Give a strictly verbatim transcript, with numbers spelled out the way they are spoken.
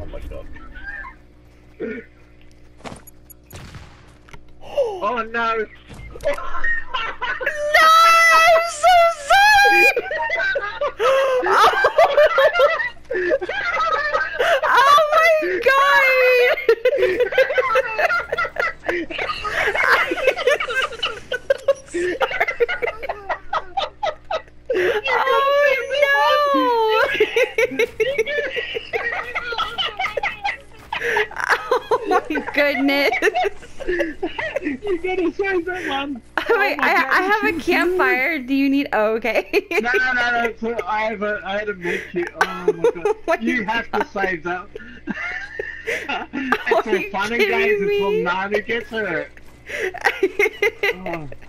Oh my god. Oh no! No, I'm so sorry. Oh, oh my god! Oh my goodness! You gotta save that one. Wait, Oh my I, God, I have a she's campfire. Do you need? Oh, okay. No, no, no, no. So I have a, I had a med kit. Oh my god. Oh my you have God. to save that. Are It's all you fun and kidding games until me? Nana gets hurt. Oh.